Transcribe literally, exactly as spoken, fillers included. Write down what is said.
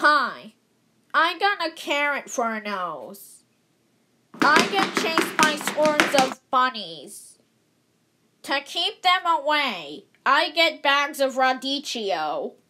Hi, I got a carrot for a nose. I get chased by swarms of bunnies. To keep them away, I get bags of radicchio.